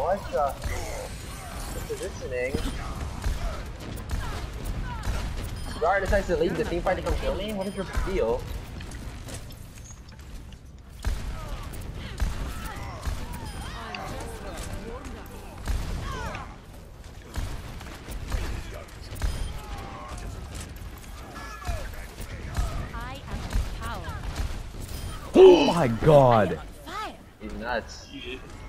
What's the positioning? Gar decides to leave the team fight to come kill me? What is your deal? Oh my god! He's nuts.